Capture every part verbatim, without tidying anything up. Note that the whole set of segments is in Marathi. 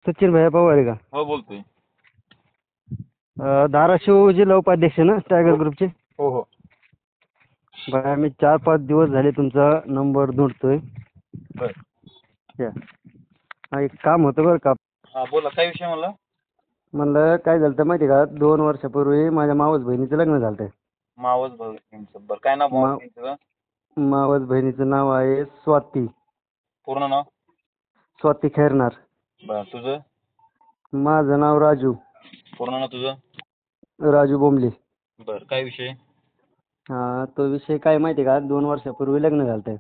सचिन भैया पवार आहे का? हो बोलतोय. अं, धाराशिव जिल्हा उपाध्यक्ष ना टायगर ग्रुपचे? हो हो. बघा मी चार पाच दिवस झाले तुमचा नंबर ढूंढतोय. बर. या. हा, एक काम होतं बरं का. हा बोला, काय विषय म्हणला? म्हणलं काय झालं तर माहिती आहे का, दोन वर्षापूर्वी माझ्या मावस बहिणीचं लग्न झालं. मावस भाऊ बर, काय नाव मावस मा बहिणीचं? मावस बहिणीचं नाव आहे स्वाती. पूर्ण नाव? स्वाती खैरनार. बर, तुझं? माझं नाव राजू. पूर्ण नाव तुझं? राजू बोंबले. बर, काय विषय? हा, तो विषय काय माहिती आहे का, दोन वर्षापूर्वी लग्न झालं.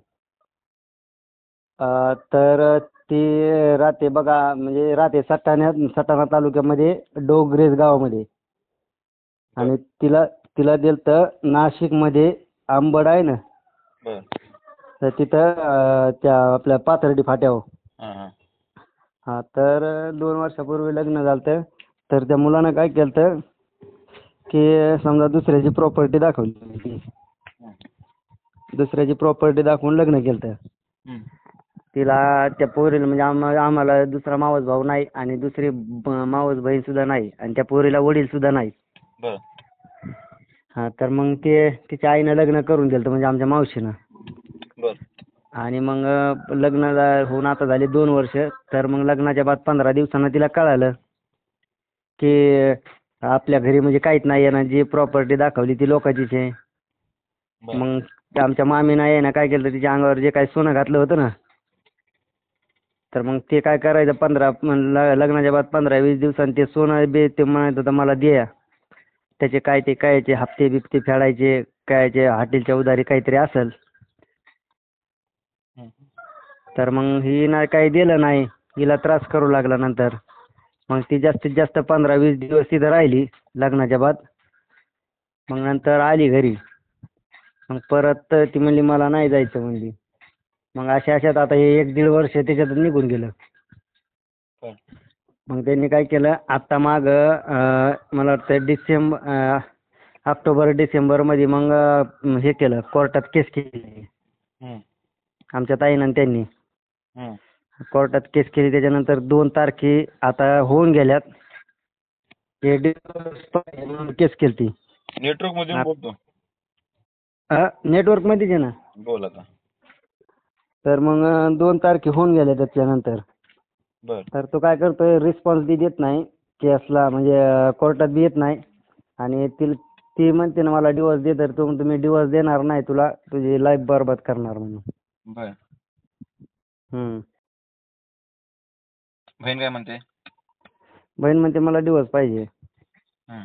अं, तर ती राहते बघा, म्हणजे राहते सटाण्यात, सटाणा तालुक्यामध्ये डोंगरेज गावामध्ये. बर आणि तिला तिला दिलतं नाशिकमध्ये आंबड आहे ना, बर. तर तिथं अं, त्या आपल्या पाथर्डी फाट्यावर. हा हा. हा, तर दोन वर्षापूर्वी लग्न झालं. तर त्या मुलानं काय केलं की समजा दुसऱ्याची प्रॉपर्टी दाखवली. हं. दुसऱ्याची प्रॉपर्टी दाखवून लग्न केलं. हं. तिला त्या पोरीला म्हणजे आम्हा आम्हाला दुसरा मावस भाऊ नाही आणि दुसरी ब- मावस बहीण सुद्धा नाही आणि त्या पोरीला वडील सुद्धा नाही. बर हा, तर मग ते तिच्या आईनं लग्न करून दिलं म्हणजे आमच्या मावशीनं. बर. आणि मग अं, लग्न झा- होऊन आता झाले दोन वर्ष. तर मग लग्नाच्या बाद पंधरा दिवसानं तिला कळालं की आपल्या घरी म्हणजे काहीच नाही आहे ना, जी प्रॉपर्टी दाखवली ती लोकांचीच आहे. बर. मग त्या आमच्या मामीनं आहे ना काय केलं, तिच्या अंगावर जे काही सोनं घातलं होतं ना, तर मग ते काय करायचं, पंधरा ल- लग्नाच्या बाद पंधरा वीस दिवसांनी ते सोनं बी ते म्हणत होतं मला द्या. त्याचे काय ते कायचे हप्ते बिप्ते फेडायचे, कायचे हॉटेलच्या उधारी काहीतरी असेल. हं. तर मग ही ना काही दिलं नाही, हिला त्रास करू लागला नंतर. मग ती जास्तीत जास्त पंधरा वीस दिवस तिथं राहिली लग्नाच्या बाद. मग नंतर आली घरी. मग परत ती म्हणली मला नाही जायचं म्हणली. मग अशा अशात आता हे एक दीड वर्ष त्याच्यात निघून गेलं. बर. मग त्यांनी काय केलं, आत्ता माग मला वाटतं डिसेंबर ऑक्टोबर डिसेंबरमध्ये मग अं, हे केलं, कोर्टात केस केली हं. आमच्या ताईनं आणि त्यांनी. हं. कोर्टात केस केली, त्याच्यानंतर दोन तारखे आता होऊन गेल्यात. हे divorce पाहिजे म्हणून केस केली ती. नेटवर्क मध्ये येऊन बोलतो. नेटवर्कमध्येच आहे ना. बोल आता. तर मग अं, दोन तारखे होऊन गेल्या त्याच्यानंतर. बर तर तो काय करतोय, रिस्पॉन्स बी देत नाही केसला, म्हणजे कोर्टात बी येत नाही. आणि ती ती म्हणते ना मला डिवोर्स दे, तर तो म्हणतो मी डिवोर्स देणार नाही तुला, तुझी लाईफ बरबाद करणार म्हणून. बर. हम्म. बहीण काय म्हणते? बहीण म्हणते मला डिवोर्स पाहिजे. हं.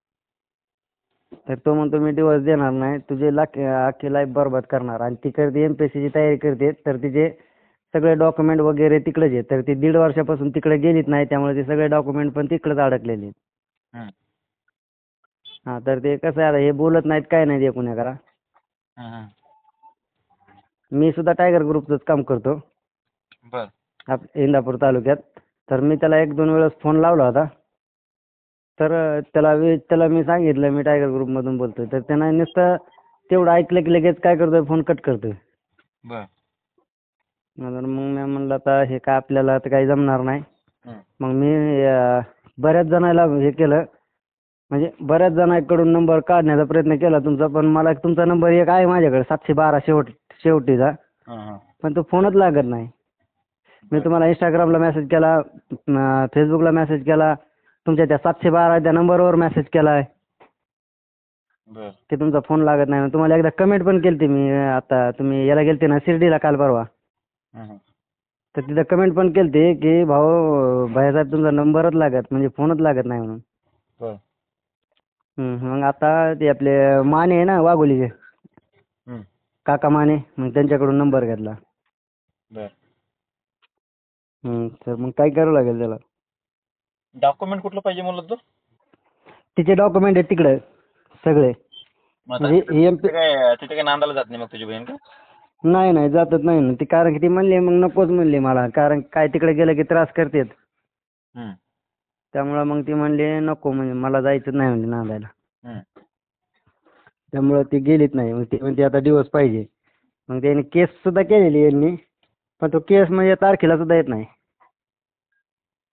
तर तो म्हणतो मी डिवोर्स देणार नाही, तुझी लाख अख्खी लाईफ बरबाद करणार. आणि ती करते एमपीएससीची तयारी करते, तर तिचे सगळे डॉक्युमेंट वगैरे तिकडेच आहेत. तर ती दीड वर्षापासून तिकडे गेलीच नाही, त्यामुळे ते सगळे डॉक्युमेंट पण तिकडेच अडकलेले आहेत. हं. हा, तर ते कसं आहे आता, हे बोलत नाहीत काय नाही ते कुण्या करा. हं. हं. मी सुद्धा टायगर ग्रुपचंच काम करतो बर आप इंदापूर तालुक्यात. तर मी त्याला एक दोन वेळेस फोन लावला होता. तर अं, त्याला वे त्याला मी सांगितलं मी टायगर ग्रुपमधून बोलतोय. तर त्यानं नुसतं तेवढं ऐकलं की लगेच काय करतोय, फोन कट करतोय. बर. नंतर मग मी म्हणलं आता हे काय आपल्याला आता काही जमणार नाही. हं. मग मी अं, बऱ्याच जणांना हे केलं, म्हणजे बऱ्याच जणांकडून नंबर काढण्याचा प्रयत्न केला तुमचा, पण मला तुमचा नंबर एक आहे माझ्याकडे सातशे बारा शेवट शेवटीचा, हं. हं. पण तो फोनच लागत नाही. मी बर तुम्हाला इंस्टाग्रामला मेसेज केला, अं, फेसबुकला मेसेज केला, तुमच्या त्या सातशे बारा त्या नंबरवर मेसेज केलाय बर. की तुमचा फोन लागत नाही. मग तुम्हाला एकदा कमेंट पण केली मी, अं, आता तुम्ही याला गेलते ना शिर्डीला काल परवा, हं. हं. तर तिथं कमेंट पण केलती की भाऊ भैयासाहेब तुमचा नंबरच लागत म्हणजे फोनच लागत नाही म्हणून. बर. हम्म, मग आता ते आपले माने आहे ना वाघोलीचे हं. काका माने, मग त्यांच्याकडून नंबर घेतला. बर. हम्म, तर मग काय करावं लागेल त्याला? डॉक्युमेंट कुठलं पाहिजे म्हणलं तू? तिचे डॉक्युमेंट आहेत तिकडे सगळे. मग आता म्हणजे तिथे हे एम पी तिथे काय तिथे काय नांदायला जात नाही मग तुझी बहीण का? नाही नाही जातच नाही ना ती, कारण की ती म्हणली मग नकोच म्हणली मला, कारण काय तिकडे गेलं की त्रास करतेत. हं. त्यामुळं मग ती म्हणली नको, म्हणजे मला जायचं नाही म्हणली नांदायला. हं. त्यामुळं ती गेलीच नाही. मग ती म्हणते आता दिवस पाहिजे. मग त्यांनी केस सुद्धा केलेली यांनी, पण तो केस म्हणजे तारखेला सुद्धा येत नाही.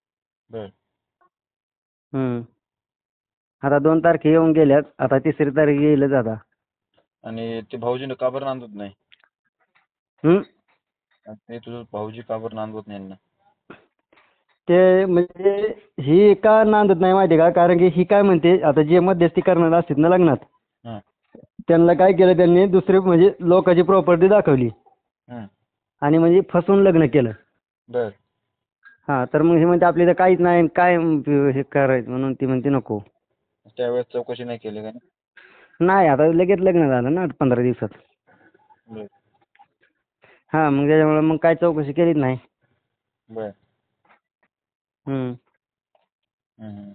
बर. हम्म. आता दोन तारखे येऊन गेल्यात, आता तिसरी तारीख येईलच आता. आणि ते भाऊजी का बरं नांदवत नाही? हम्म. ते तुझं भाऊजी का बरं नांदवत नाही यांना? ते म्हणजे ही का नांदत नाही माहिती का, कारण की ही काय म्हणते, आता जे मध्यस्थी करणार असतात ना लग्नात, हां. त्यांना काय केलं त्यांनी, दुसरे म्हणजे लोकांची प्रॉपर्टी दाखवली हां. आणि म्हणजे फसवून लग्न केलं. बर. हा, तर मग हे म्हणते आपली तर काहीच नाही, काय हे करायचं, म्हणून ती म्हणते नको. त्यावेळेस चौकशी नाही केली का? नाही, आता लगेच लग्न झालं ना पंधरा दिवसात. बर. हा, मग त्याच्यामुळे मग काय चौकशी केलीच नाही. बर. हम्म. हम्म.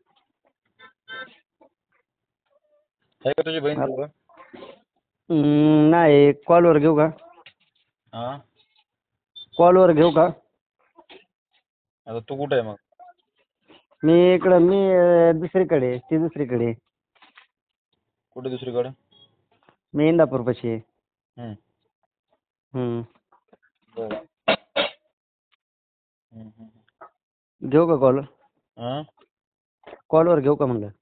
आहे का तुझी बहीण तुझं? हम्म, नाही, कॉलवर घेऊ का? हा. कॉलवर घेऊ का? आता तू कुठे आहे मग? मी इकडं, मी अं, दुसरीकडे, ती दुसरीकडे. कुठे दुसरीकडे? मी इंदापूरपाशी आहे. हम्म. हम्म. बर. हम्म, हम्म. घेऊ का कॉल? हा. कॉलवर घेऊ का म्हणलं?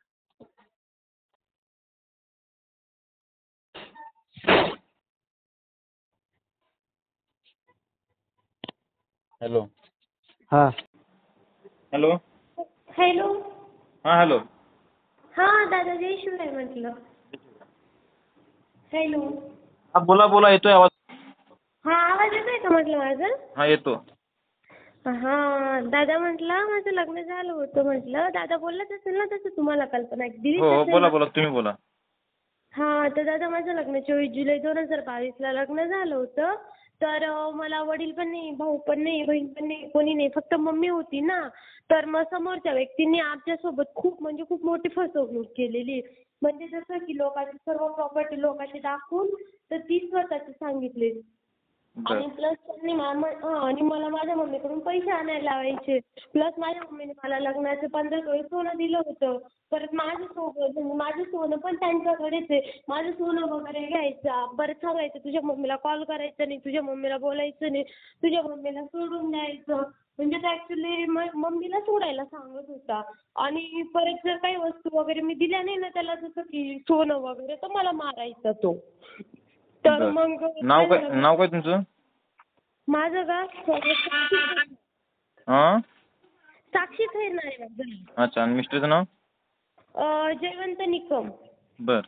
हॅलो. हा. हॅलो. हॅलो. हा, हॅलो. हा दादा, जय शिवराय म्हटलं. हॅलो. हा, बोला बोला, येतोय आवाज. हा, आवाज येतोय का म्हटलं माझा? हा, येतो. हा दादा, म्हटलं माझं लग्न झालं होतं, म्हटलं दादा बोललाच असेल ना तसं, तुम्हाला कल्पना दिलीच हो हो, असेल बोला ना? बोला, तुम्ही बोला. हा, तर दादा माझं लग्न चोवीस जुलै दोन हजार बावीसला लग्न झालं होतं. तर अं, मला वडील पण नाही, भाऊ पण नाही, बहीण पण नाही, कोणी नाही, फक्त मम्मी होती ना. तर मग समोरच्या व्यक्तींनी आमच्यासोबत खूप म्हणजे खूप मोठी फसवणूक केलेली. म्हणजे जसं की लोकांची सर्व प्रॉपर्टी लोकांची दाखवून तर ती स्वतःची सांगितली. बर. आणि प्लस त्यांनी मा- हा, आणि मला माझ्या मम्मीकडून पैसे आणायला लावायचे. प्लस माझ्या मम्मीने मला लग्नाचं पंधरा तोळे सोनं दिलं होतं. परत माझं सोनं म्हणजे माझं सोनं पण त्यांच्याकडेच आहे. माझं सोनं वगैरे घ्यायचं, परत सांगायचं तुझ्या मम्मीला कॉल करायचा नाही, तुझ्या मम्मीला बोलायचं नाही, तुझ्या मम्मीला सोडून द्यायचं. म्हणजे तो ॲक्च्युली मम्मीला सोडायला सांगत होता. आणि परत जर काही वस्तू वगैरे मी दिल्या नाही ना त्याला, जसं की सोनं वगैरे, तर मला मारायचा तो. तर बर. मग नाव काय काय, झालं, नाव काय तुमचं? माझं का साक्षी हा. साक्षी खैरनार आहे माझं. अच्छा, आणि मिस्टरचं नाव? अं, जयवंत निकम. बर.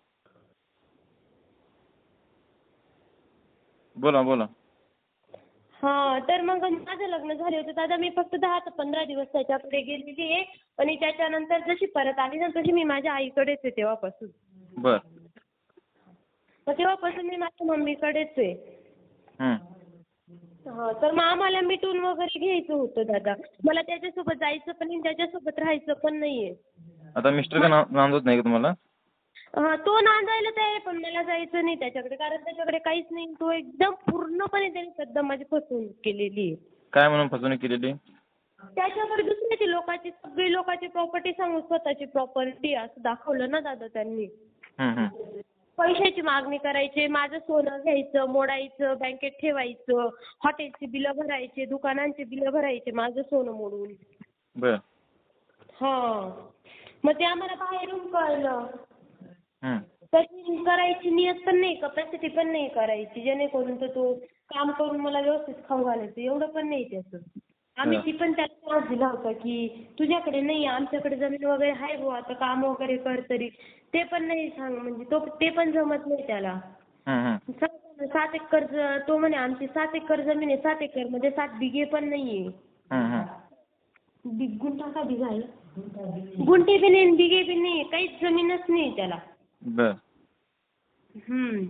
बोला बोला. हा, तर मग माझं लग्न झालं होतं दादा, मी फक्त दहा ते पंधरा दिवस त्याच्याकडे गेलेली आहे. आणि त्याच्यानंतर जशी परत आली ना तशी मी माझ्या आईकडेच आहे तेव्हापासून. बर. मग तेव्हापासून मी माझ्या मम्मीकडेच आहे. हम्म. हा, तर मग आम्हाला मिटून वगैरे घ्यायचं होतं दादा. मला त्याच्यासोबत जायचं पण नाही, त्याच्यासोबत राहायचं पण नाहीये. आता मिस्टर का ना- नांदवत नाही का तुम्हाला? हा, तो नांदायला तयार आहे, पण मला जायचं नाही त्याच्याकडे, कारण त्याच्याकडे काहीच नाही. तो एकदम पूर्णपणे त्याने सध्या माझी फसवणूक केलेली आहे. काय म्हणून फसवणूक केलेली? त्याच्याकडे दुसऱ्याची लोकांची सगळी लोकांची प्रॉपर्टी सांगून स्वतःची प्रॉपर्टी असं दाखवलं ना दादा त्यांनी. हम्म, हम्म. पैशाची मागणी करायचे, माझं सोनं घ्यायचं, मोडायचं, बँकेत ठेवायचं, हॉटेलची बिलं भरायचे, दुकानांची बिलं भरायचे माझं सोनं मोडून. बर. हां, मग ते आम्हाला बाहेरून कळलं. हम्म. तशी करायची नियत पण नाही, कपॅसिटी पण नाही करायची, जेणेकरून तर तो काम करून मला व्यवस्थित खाऊ घालायचं, एवढं पण नाही त्याचं. आम्ही ती पण त्याला त्रास दिला होता की तुझ्याकडे नाही, आमच्याकडे जमीन वगैरे आहे बुवा, आता काम वगैरे कर तरी. ते पण नाही सांग, म्हणजे तो ते पण जमत नाही त्याला. हम्म, हम्म. सात सात एकर ज- तो म्हणे आमची सात एकर जमीन आहे, सात एकर मध्ये सात बिघे पण नाहीये. हम्म, हम्म. बि गुंठा का बिघा आहे? गुंठे बी नाही, बिघे बी नाही, काहीच जमीनच नाही त्याला. बर. हम्म.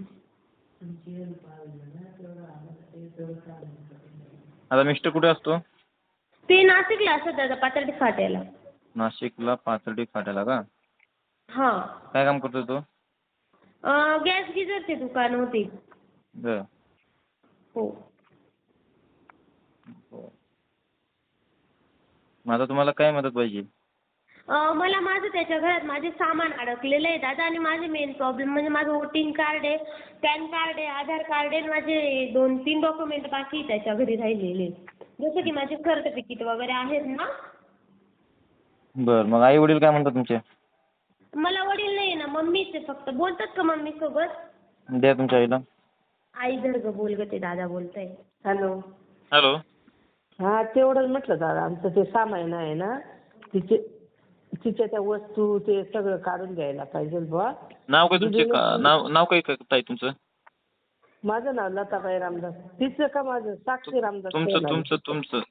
आता मिस्टर कुठे असतो? ते नाशिकला असतात दादा, पाथर्डी फाट्याला. नाशिकला पाथर्डी फाट्याला का? हा. काय काम करतो तो? गॅस गिझरचे दुकान होते. बर. हो. मग आता तुम्हाला काय मदत पाहिजे? अं, मला माझं त्याच्या घरात माझे सामान अडकलेलं आहे दादा, आणि माझे मेन प्रॉब्लेम म्हणजे माझं वोटिंग कार्ड आहे, पॅन कार्ड आहे, आधार कार्ड आहे, आणि माझे दोन तीन डॉक्युमेंट बाकी त्याच्या घरी राहिलेले. जसं की माझे सर्टिफिकेट वगैरे आहेत ना. बरं, मग आई वडील काय म्हणतात तुमचे? मला वडील नाही ना, मम्मीच आहे फक्त. बोलतात का मम्मी सोबत? द्या तुमच्या आईला. आई धर गं, बोल गं, ते दादा बोलताय. हॅलो. हॅलो. हा तेवढंच म्हटलं दादा, आमचं ते सामान आहे ना, तिचे तिच्या त्या वस्तू ते सगळं काढून घ्यायला पाहिजे बुवा. नाव काय तुमचे? का- नाव नाव काय काय ताई तुमचं? माझं नाव लताबाई रामदास. तिचं का माझं? साक्षी रामदास तुमचं पेरणार. तुमचं तुमचं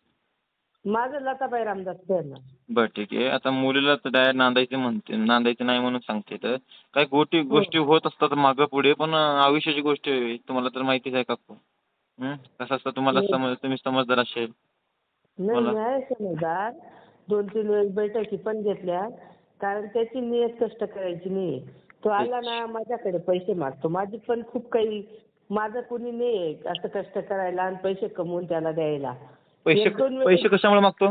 माझं लताबाई रामदास पेरणार. बरं ठीक आहे. आता मुलीला तर डायरेक्ट नांदायचे म्हणते, नांदायचे नाही म्हणून सांगते. तर काही गोष्टी गोष्टी होत असतात मागं पुढे, पण आयुष्याची गोष्ट आहे, तुम्हाला तर माहितीच आहे काकू. हं? कसं असतं तुम्हाला समज, तुम्ही समजदार असेल. नाही बोला. मी आहे समजदार. दोन तीन वेळेस बैठकी पण घेतल्या, कारण त्याची नियत कष्ट करायची नाही. तो आला ना माझ्याकडे पैसे मागतो. माझी पण खूप काही, माझं कोणी नाही असं कष्ट करायला आणि पैसे कमवून त्याला द्यायला. पैसे एक दोन वेळेस पैसे कशामुळे मागतो?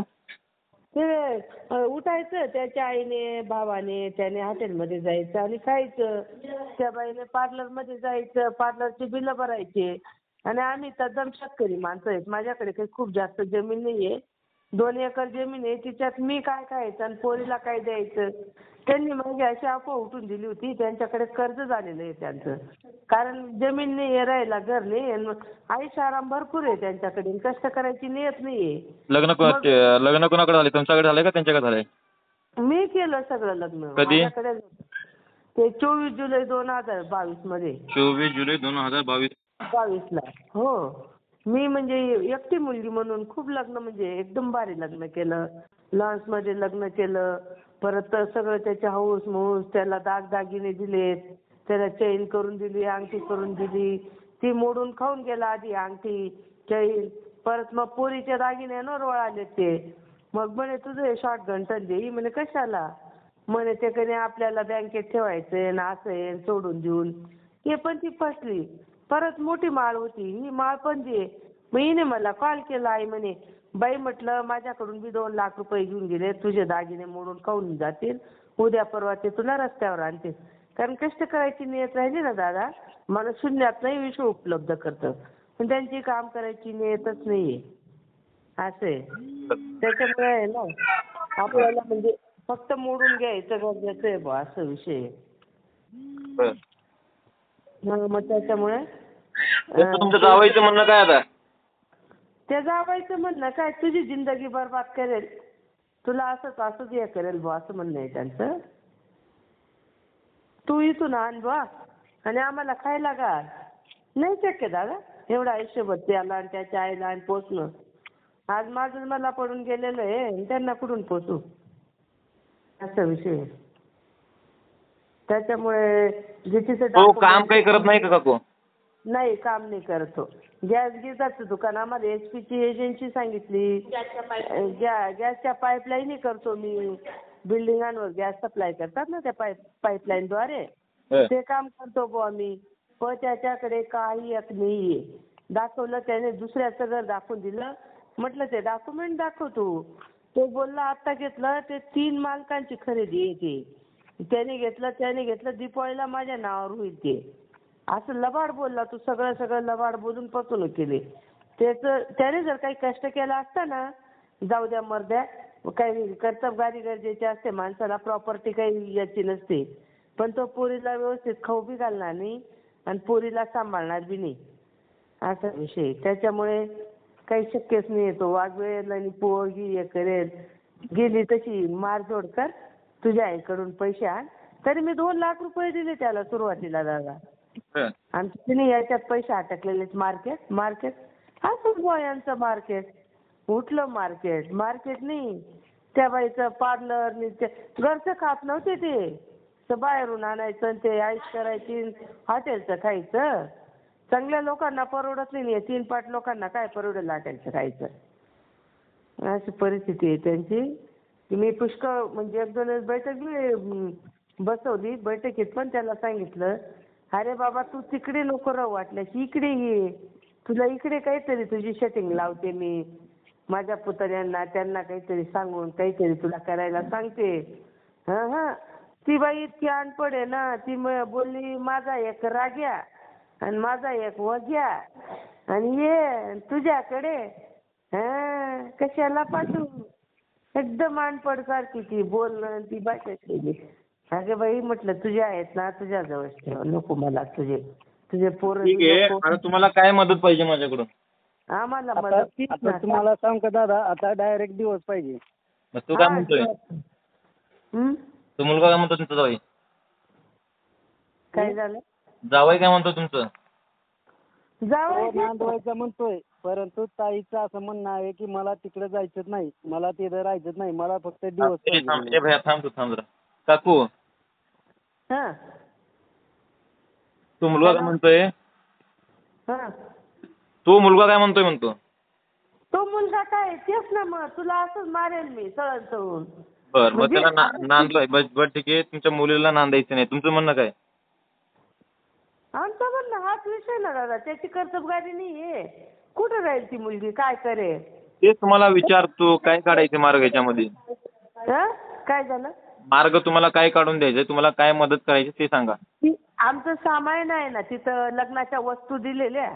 ते अ, उठायचं त्याच्या आईने भावाने, त्याने हॉटेलमध्ये जायचं आणि खायचं. त्या बाईने पार्लरमध्ये जायचं, पार्लरची बिलं भरायचे. आणि आम्ही तद्दम शेतकरी माणसं आहेत. माझ्याकडे काही खूप जास्त जमीन नाही आहे. दोन एकर जमीन आहे, तिच्यात मी काय खायचं आणि पोरीला काय द्यायचं. त्यांनी माझी अशी अफवा उठून दिली होती, त्यांच्याकडे कर्ज झालेलं आहे त्यांचं. कारण जमीन नाही आहे, राहायला घर नाही आहे, आयुष्य आराम भरपूर आहे त्यांच्याकडे, कष्ट करायची नियत नाही आहे. लग्न को- मग- ते- लग्न कोणाकडे झाले? तुमच्याकडे झालंय का त्यांच्याकडे झालंय? मी केलं सगळं लग्न. कधी? माझ्याकडे ते चोवीस जुलै दोन हजार बावीस मध्ये. चोवीस जुलै दोन हजार बावीस. बावीसला. हो. मी म्हणजे एकटी मुलगी म्हणून खूप लग्न म्हणजे एकदम भारी लग्न केलं. लॉन्समध्ये लग्न केलं. परत सगळं त्याचे हौस मौस, त्याला दागदागिने दिलेत, त्याला चैन करून दिली, अंगठी करून दिली. ती मोडून खाऊन गेला आधी अंगठी, चैन. परत मग पोरीच्या दागिन्यांवर वळाले ते. मग म्हणे तुझं हे शॉर्ट घंटन देई. म्हणे कशाला? म्हणे ते कधी आपल्याला बँकेत ठेवायचंय ना, असं आहे सोडून देऊन. हे पण ती फसली. परत मोठी माळ होती, ही माळ पण दे. मग हिने मला कॉल केला. आई म्हणे बाई, म्हटलं माझ्याकडून बी दोन लाख रुपये घेऊन गेले, तुझे दागिने मोडून खाऊन जातील, उद्या परवा ते तुला रस्त्यावर आणतील. कारण कष्ट करायची नियत राहिली ना दादा, मला शून्यात नाही विश्व उपलब्ध करतं. पण त्यांची काम करायची नियतच नाहीये. असं आहे. त्याच्यामुळे आहे ना, आपल्याला म्हणजे फक्त मोडून घ्यायचं गरजेचं आहे बा, असं विषय आहे. बरं. मग मग त्याच्यामुळे तर तुमचं जावयाचं म्हणणं काय आता? त्या जावायचं म्हणणं काय, तुझी जिंदगी बरबाद करेल, तुला असंच असंच हे करेल बा, असं म्हणणं आहे त्यांचं. तू इथून आण बा आणि आम्हाला खायला घाल. नाही शक्य दादा एवढं आयुष्यभर त्याला आणि त्याच्या आईला आणि पोचणं. आज माझं मला पडून गेलेलं आहे आणि त्यांना कुठून पोचू, असा विषय आहे. त्याच्यामुळे जिथे तो काम काही करत नाही का काकू? नाही, काम नाही करत तो. गॅस गिझरचं दुकान, आम्हाला एच पीची एजन्सी सांगितली. गॅ गॅसच्या पाईपलाईन करतो मी. बिल्डिंगांवर गॅस सप्लाय करतात ना त्या पाईप पाईपलाईनद्वारे, ते काम करतो बुवा मी. पण त्याच्याकडे काही एक नाहीये. दाखवलं त्याने, दुसऱ्याचं घर दाखवून दिलं. म्हटलं ते डॉक्युमेंट दाखव तू. तो बोलला आत्ता घेतलं, ते तीन मालकांची खरेदी आहे ती. त्याने घेतलं त्याने घेतलं दिपावळीला माझ्या नावावर होईल ते. असं लबाड बोलला तू, सगळं सगळं लबाड बोलून फसवणूक केली. त्याचं त्याने जर काही कष्ट केला असता ना, जाऊ द्या मर्द्या, काही कर्तबगारी गरजेची असते माणसाला, प्रॉपर्टी काही याची नसते. पण तो पोरीला व्यवस्थित खाऊ बी घालणार नाही आणि पोरीला सांभाळणार बी नाही, असा विषय. त्याच्यामुळे काही शक्यच नाही. तो वागवेल आणि पोरगी हे करेल. गेली तशी मारझोड कर, तुझ्या आईकडून पैसे आण. तरी मी दोन लाख रुपये दिले त्याला सुरुवातीला दादा. आणि तिने याच्यात पैसे अटकलेलेच. मार्केट मार्केट असंच बॉयांचं मार्केट. उठलं मार्केट मार्केट नाही. त्या बाईचं पार्लर घरचं खात नव्हते ते, तर बाहेरून आणायचं ते आईश करायची, हॉटेलचं खायचं. चांगल्या लोकांना परवडत नाही. तीन पाच लोकांना काय परवडेल हॉटेलचं खायचं. अशी परिस्थिती आहे त्यांची. मी पुष्कळ म्हणजे एक दोन वेळेस बैठक बसवली. बैठकीत पण त्याला सांगितलं, अरे बाबा तू तिकडे नको राहू, वाटल्यास इकडे ये. तुला इकडे काहीतरी तुझी सेटिंग लावते मी. माझ्या पुतण्यांना त्यांना काहीतरी सांगून काहीतरी तुला करायला सांगते. हा हा ती बाई इतकी अनपड आहे ना, ती बोलली माझा एक राग्या आणि माझा एक वग्या आणि ये तुझ्याकडे हा कशाला पाठवू. एकदम अनपड सारखी ती बोलणं ती भाषा केली. अगं बाई म्हटलं तुझे आहेत ना तुझ्याजवळ ठेव, नको मला तुझे तुझे पोरं ठीक आहे. नको. आता तुम्हाला काय मदत पाहिजे माझ्याकडून? आम्हाला आता मदत तीच आता ना. तुम्हाला सांग का दादा, आता डायरेक्ट दिवस पाहिजे. मग तू काय हा, म्हणतोय? हं? तो मुलगा काय म्हणतो तुमचा जावई? काय झालं? जावई काय म्हणतो तुमचं? जावई तो नांदवायचं म्हणतोय, परंतु ताईचं असं म्हणणं आहे की मला तिकडे जायचंच नाही, मला तिथं राहायचंच नाही, मला फक्त दिवस ए, थांब पाहिजे. ए भैया थांब तू थांब जरा. काकू हा तो मुलगा काय म्हणतोय? हा तो मुलगा काय म्हणतोय म्हणतो? तो मुलगा काय तेच ना, मग तुला असंच मारेल मी सळण सळून. बर मग म्हणजे त्याला ना- नांदवाय बस बस ठीक आहे. तुमच्या मुलीला नांदायचं नाही, तुमचं म्हणणं काय? आमचं म्हणणं हाच विषय ना दादा, त्याची कर्तबगारी नाहीये. कुठं राहील ती मुलगी, काय करेल? तेच तुम्हाला विचारतो, काय काढायचं मार्ग याच्यामध्ये? हा काय झालं? मार्ग तुम्हाला काय काढून द्यायचं, तुम्हाला काय मदत करायची ते सांगा. ती- आमचं सामान आहे ना तिथं, लग्नाच्या वस्तू दिलेल्या,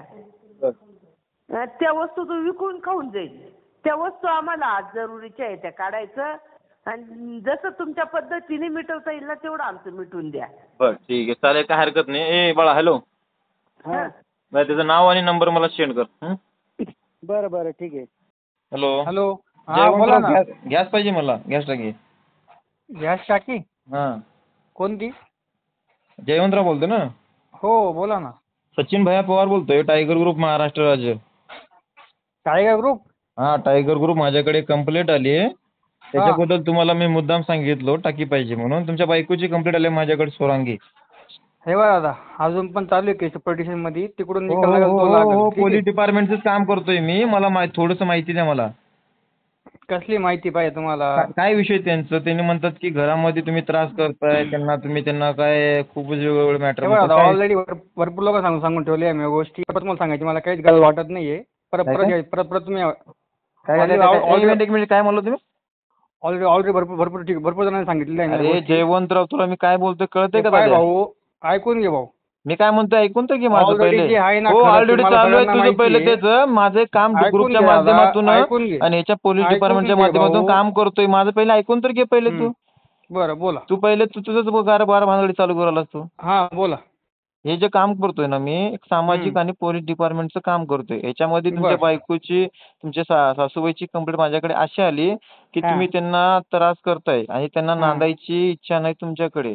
अं, त्या वस्तू तू विकून खाऊन जाईल. त्या वस्तू आम्हाला आज जरुरीच्या आहे, त्या काढायचं आणि जसं तुमच्या पद्धतीने मिटवता येईल ना तेवढं आमचं मिटवून द्या. बर ठीक आहे चालेल, काय हरकत नाही. ए बाळा हॅलो, हा. बरं त्याचं नाव आणि नंबर मला सेंड कर. हं? बरं बरं ठीक आहे. हॅलो हॅलो हा बोला ना. गॅस गॅस पाहिजे मला, गॅस टाकी. गॅस टाकी हां कोणती? जयवंतराव बोलतो ना. हो बोला ना. सचिन भैया पवार बोलतोय, टायगर ग्रुप महाराष्ट्र राज्य. Tiger group. हा टायगर ग्रुप, माझ्याकडे कंप्लेंट आली आहे, त्याच्याबद्दल तुम्हाला मी मुद्दाम सांगितलो टाकी पाहिजे म्हणून. तुमच्या बायकोची कंप्लेंट आली माझ्याकडे, सोरांगी. हे बघा दादा, अजून पण चालू आहे केस पटिशन मध्ये, तिकडून हो निकाल लागेल तो हो हो लागेल. हो ठीक आहे? पोलीस डिपार्टमेंटचं काम करतोय मी, मला माहि- थोडंसं माहिती द्या मला. कसली माहिती पाहिजे तुम्हाला? का- काय विषय त्यांचं? त्यांनी म्हणतात की घरामध्ये तुम्ही त्रास करताय त्यांना, तुम्ही त्यांना काय खूपच वेगवेगळे मॅटर हे बघा दादा, ऑलरेडी भरपूर लोक सांगून सांगून ठेवले आहे मी गोष्टी. परत मला सांगायची मला काहीच गरज वाटत नाहीये. परत काय परत काय? घ्या- परत परत तुम्ही काय ऑलरेडी काय- काय- एक ऑलरेडी मिनिट एक मिनिट काय म्हणलो तुम्ही? ऑलरेडी ऑलरेडी भरपूर भरपूर ठीक भरपूर जणांनी सांगितलेलं आहे मी अरे गोष्टी. जयवंतराव, तुला मी काय बोलतोय कळतंय का काय दादा? भाऊ, ऐकून घे भाऊ. मी काय म्हणतोय ऐकून तर घे माझं Already पहिले. जे आहे ना, हो खरं ऑलरेडी तुम्हाला चालू आहे सगळ्यांना तुझं पहिले माहिती आहे. त्याचं. माझं एक काम ऐकून ग्रुपच्या घे दादा, माध्यमातून ऐकून घे. आणि याच्या पोलीस ऐकून डिपार्टमेंटच्या घे माध्यमातून भाऊ. काम करतोय. माझं पहिले ऐकून तर घे पहिले तू. बरं बोला. तू पहिले तू तुझंच गार बारा भानगडी चालू करायलास तू. हा बोला. हे जे काम करतोय ना मी, एक सामाजिक हम्म. आणि पोलीस डिपार्टमेंटचं काम करतोय. याच्यामध्ये तुमच्या बरं. बायकोची, तुमच्या सा- सासूबाईची कंप्लेंट माझ्याकडे अशी आली की हा. तुम्ही त्यांना त्रास करताय आणि त्यांना हा. नांदायची इच्छा नाही तुमच्याकडे,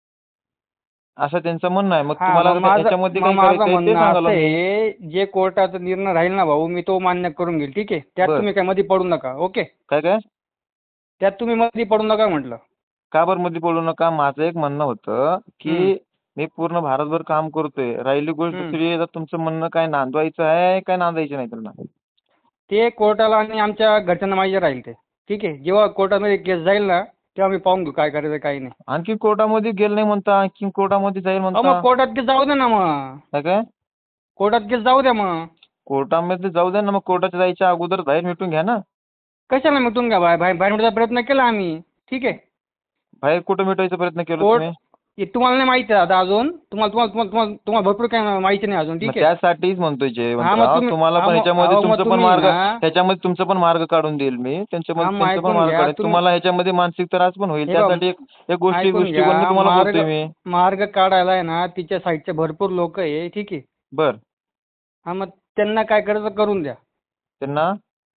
असं त्यांचं म्हणणं आहे. मग हा, तुम्हाला मग माझं त्याच्यामध्ये मग काय माझं करायचंय ते म्हणणं सांगा असं मला. आहे, जे कोर्टाचा निर्णय राहील ना भाऊ, मी तो मान्य करून घेईल. ठीक आहे? त्यात बरं. तुम्ही काय मध्ये पडू नका. ओके? काय काय त्यात तुम्ही मध्ये पडू नका म्हटलं. का बरं मध्ये पडू नका? माझं एक म्हणणं होतं की हम्म. मी पूर्ण भारतभर काम करतोय. राहिली गोष्ट हम्म. दुसरी, आता तुमचं म्हणणं काय नांदवायचं आहे काय नांदायचं नाही त्यांना? ते कोर्टाला आणि आमच्या घरच्यांना माहिती राहील ते. ठीक आहे? जेव्हा कोर्टामध्ये केस जाईल ना, तेव्हा मी पाहून घेऊ काय करायचं काय नाही. आणखी कोर्टामध्ये गेलं नाही म्हणता, आणखी कोर्टामध्ये जाईल अहो म्हणता. मग कोर्टात केस जाऊ दे ना मग. काय काय कोर्टात केस जाऊ द्या मग. कोर्टामध्ये जाऊ द्या ना, मग कोर्टाच्या जायच्या अगोदर बाहेर मिटून घ्या ना. कशाला मिटून घ्या बाहेर बाहेर बाहेर मिटवायचा प्रयत्न केला आम्ही. ठीक आहे? बाहेर कुठं मिटवायचा प्रयत्न केला कोर्ट तुम्ही? हे तुम्हाला नाही माहिती आहे आता अजून. तुम्हाला तुम्हाला तुम्हाला तुम्हाला तुम्हाला भरपूर काय माहिती नाही अजून. मग ठीक आहे? त्यासाठीच म्हणतोय हा, जयवंतराव, मग तुम्ही- तुम्हाला हा, पण मग- ह्याच्यामध्ये अहो, मग तुमचं पण तुम्ही मार्ग, ना- ह्याच्यामध्ये तुमचं पण मार्ग काढून देईल मी. हा, त्यांच्यामध्ये मग त्यांचं पण ऐकून मार्ग घ्या. काढेल. तुम्ही- तुम्हाला ह्याच्यामध्ये मानसिक त्रास पण होईल. हे बघा, त्यासाठी एक एक गोष्टी ऐकून गोष्टी घ्या. बोलून तुम्हाला मार्ग बोलतोय मी. मार्ग काढायला आहे ना, तिच्या साईडचे भरपूर लोक आहे. ठीक आहे? बर हा, मग त्यांना काय करायचं करून द्या. त्यांना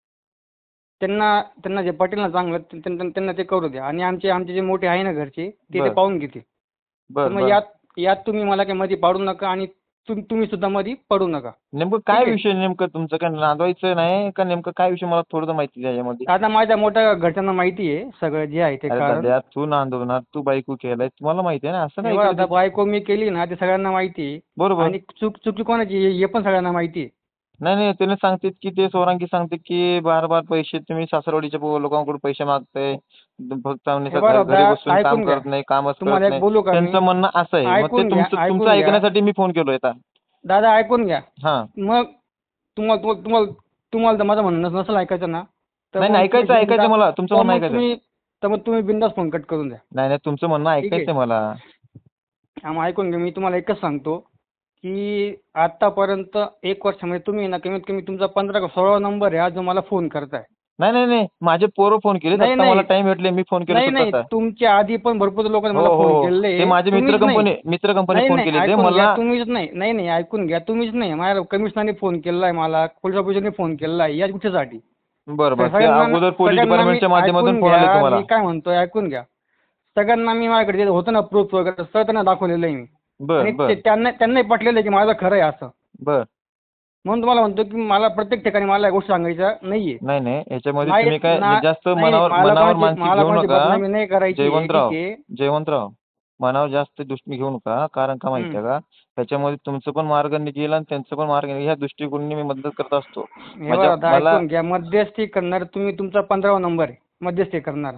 त्यांना त्यांना जे पटेल ना चांगलं ते- त्यांना त्यांना ते करू द्या. आणि आमचे आमचे जे मोठे आहे ना घरचे, ते ते बरं. पाहून घेतील. बर तर मग बर यात यात तुम्ही मला काही मध्ये पाडू नका आणि तुम- तुम्ही सुद्धा मध्ये पडू नका. नेमकं काय ठीक आहे. विषय, नेमकं तुमचं काय नांदवायचं नाही का? नेमकं काय विषय मला थोडं माहिती द्या यामध्ये. आता माझ्या मोठ्या घरच्यांना माहिती आहे सगळं जे आहे ते अरे कारण. दादा, तू नांदवणार, तू बायको केलाय, तुम्हाला माहिती आहे ना, असं नाही तेव्हा कधी- आता बायको मी केली ना, ते सगळ्यांना माहिती आहे. बरोबर. आणि चूक चुकी कोणाची आहे हे पण सगळ्यांना माहिती आहे. नाही नाही, त्याने सांगतात की ते सोरांकी सांगते की बार बार पैसे तुम्ही सासरवाडीच्या पो- लोकांकडून पैसे मागताय, फक्त आम्ही हे बघा घरी दादा, बसून काम ऐकून घ्या. करत नाही, कामच करत तुम्हाला एक नाही. बोलू का मी? त्यांचं म्हणणं असं आहे. मग ते ऐकून घ्या, तुमचं ऐकून तुमचं घ्या. ऐकण्यासाठी मी फोन केलोय आता. दादा ऐकून घ्या. हा मग तुम्हाला तुम्हाला तुम्हाला तुम्हाला तर माझं म्हणणं नसेल ऐकायचं ना, तर नाही मग नाही, ऐकायचं तुम्ही ऐकायचं बिनधास्त- मला, तुमचं तर म्हणणं मग ऐकायचं. तुम्ही तर मग तुम्ही बिंदास फोन कट करून द्या. नाही नाही, तुमचं म्हणणं ठीक आहे. ऐकायचं मला. हा, मग ऐकून घ्या. मी तुम्हाला एकच सांगतो की आतापर्यंत एक वर्षामध्ये तुम्ही ना कमीत कमी तुमचा पंधरा का सोळा नंबर आहे हा जो मला फोन करताय. नाही नाही नाही माझे पोरं फोन केले. नाही, आता नाही. मला टाइम भेटले मी फोन केला नाही नाही स्वतः. तुमच्या आधी पण भरपूर लोकांनी हो मला हो फोन हो. केलेले. ते माझे मित्र तुम्हीच कंपनी नाही. मित्र कंपनी नाही फोन नाही केले ते ऐकून घ्या मला. तुम्हीच नाही नाही नाही ऐकून घ्या तुम्हीच नाही. माझ्या कमिशनरने फोन केलाय मला, पोलीस ऑफिसरने फोन केलाय या गोष्टीसाठी. बरं बरं ते सगळ्यांना अगोदर पोलीस सगळ्यांना मी डिपार्टमेंटच्या माध्यमातून ऐकून फोन आले घ्या, तुम्हाला. मी काय म्हणतोय ऐकून घ्या. सगळ्यांना मी माझ्याकडे जे होतं ना प्रूफ वगैरे सगळं त्यांना दाखवलेलं आहे मी. बर आणि बर ते- त्यांना त्यांनाही पटलेलं आहे की माझं खरं आहे असं. बर. म्हणून तुम्हाला म्हणतो की मला प्रत्येक ठिकाणी मला या गोष्टी सांगायच्या नाहीये. नाही नाही याच्यामध्ये नाही- तुम्ही काय ना- जास्त नाही, मनावर मला मनावर कोणाची- मानसिक मला घेऊ कोणाची नका. बदनामी नाही करायची आहे, जयवंतराव ठीक आहे. जयवंतराव मनावर जास्त दृष्टी घेऊ नका. कारण का माहितीये का त्याच्यामध्ये तुमचं पण मार्ग निघेल आणि त्यांचं पण मार्ग निघेल. ह्या दृष्टिकोनाने मी मदत करत असतो. हे माझ्या- बघा, आता मला ऐकून घ्या. मध्यस्थी करणार तुम्ही तुमचा पंधरावा नंबर आहे मध्यस्थी करणार.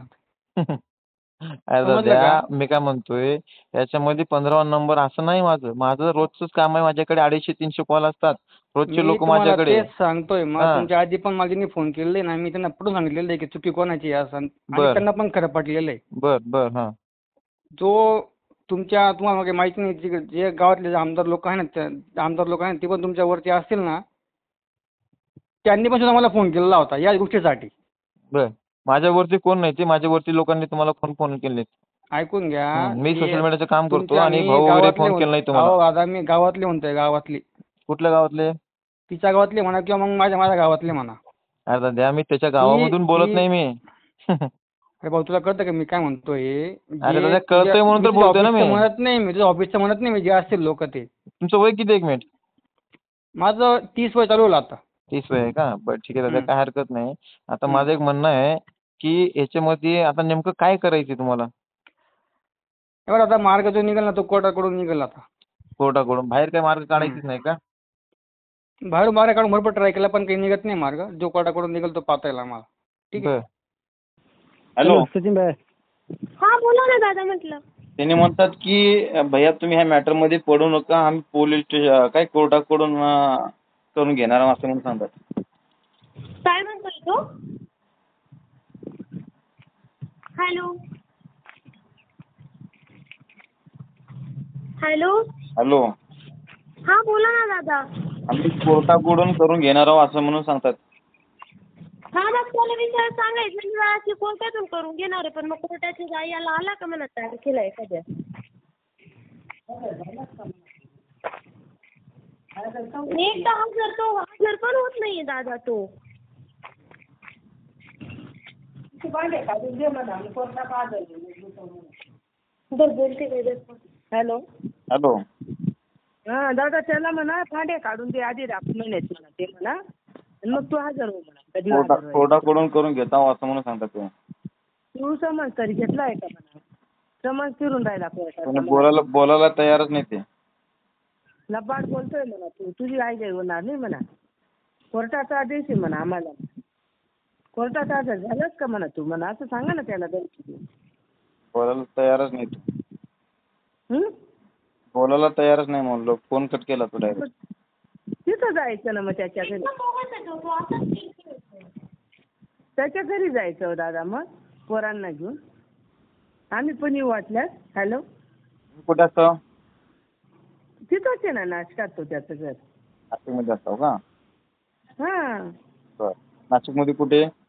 अरे समजलं दादा का? मी काय म्हणतोय याच्यामध्ये पंधरावा नंबर असं नाही माझं. माझं रोजचंच काम आहे. माझ्याकडे अडीचशे तीनशे कॉल असतात रोजचे मी लोक तुम्हाला माझ्याकडे. तेच सांगतोय. मग हा. तुमच्या आधी पण माझ्यांनी फोन केलेले ना, मी त्यांना पटवून सांगितलेलं आहे की चुकी कोणाची आहे असं. आणि बरं. त्यांना पण खरं पटलेलं आहे. बर बर हा. जो तुमच्या तुम्हाला काही माहिती नाही जे जे गावातले जे आमदार लोक आहे ना त्या आमदार लोक आहे ना ते पण तुमच्यावरती असतील ना, त्यांनी पण सुद्धा मला फोन केलेला होता या गोष्टीसाठी. बर माझ्यावरती कोण नाही ते माझ्यावरती लोकांनी तुम्हाला फोन फोन केले. ऐकून घ्या. हं, मी की सोशल मीडियाचं काम करतो तुमच्या आणि मी भाऊ वगैरे गावातले फोन म्हण- केला नाही तुम्हाला. अहो दादा मी गावातले म्हणतोय गावातली. कुठल्या गावातले? तिच्या गावातले म्हणा किंवा मग माझ्या माझ्या गावातले म्हणा. अरे दादा मी त्याच्या गावामधून बोलत ती- नाही मी. अरे भाऊ तुला कळतं का मी काय म्हणतोय? अरे जे दादा, कळतंय तुझ्या- म्हणून तर मी तुझ्या बोलतोय ना ऑफिसचं मी. म्हणत नाही मी तुझ्या ऑफिसचं म्हणत नाही मी जे असतील लोक ते. तुमचं वय किती? एक मिनिट. माझं तीस वय चालू होईल आता. तीस वय आहे का? बरं ठीक आहे दादा हं. काय हरकत नाही. आता हं. माझं एक म्हणणं आहे की याच्यामध्ये आता नेमकं काय करायचं तुम्हाला? एवढा आता मार्ग जो निघेल ना तो कोर्टाकडून निघेल आता. कोर्टाकडून बाहेर काय मार्ग काढायचीच नाही का? बाहेर मार्ग काढून भरपूर ट्राय केला पण काही निघत नाही मार्ग. जो कोर्टाकडून निघेल तो पाहता येईल आम्हाला. ठीक आहे. बर. हॅलो. सचिन भाई हा बोला ना दादा म्हटलं. त्यांनी म्हणतात की भैया तुम्ही ह्या मॅटर मध्ये पडू नका. आम्ही पोलीस स्टेशन काय कोर्टाकडून अं, करून घेणार आहोत असं म्हणून सांगतात. काय म्हणतोय तो? Hello hello hello. हा बोला ना दादा. आम्ही कोर्टाकडून करून घेणार आहोत असं म्हणून सांगतात. हा मग त्याला विचार सांगायचं ना की कोर्टातून करून घेणार आहे पण मग कोर्टाची जाई याला आला का म्हणत तारखेला एखाद्या. एकदा हजर तो हजर पण होत नाहीये दादा तो. बरं बोलते काय बरं. हॅलो. हॅलो. हा दादा त्याला म्हणा भांडे काढून दे आधी राख महिन्यात म्हणा ते म्हणा आणि मग तू हजर हो म्हणा. कधी कोर्टा हजर होय. कोर्टाकडून करून घेता आहोत असं म्हणून सांगतात ते. तू समज तरी घेतला आहे का म्हणा. समज फिरून राहिला पण कोर्टात. बोलायला बोलायला तयारच नाही ते. लबाड बोलतोय म्हणा तू तुझी आई जाई होणार नाही म्हणा. कोर्टाचा आदेश आहे म्हणा आम्हाला. कोर्टाचा आदेश झालाच का म्हणा तू म्हणा असं सांगा ना त्याला तरी. बोलायला तयारच नाही तो. हं? बोलायला तयारच नाही म्हणलो. फोन कट केला तो डायरेक्ट. तिथं जायचं ना मग त्याच्या घरी. तो असंच केलं. त्याच्या घरी जायचं दादा मग पोरांना घेऊन. आम्ही पण येऊ वाटल्यास. हॅलो. कुठे असतो? तिथंच आहे ना नाशकात तो त्याचं घर. नाशिकमध्ये असतो का? हां. बरं. नाशिकमध्ये कुठे?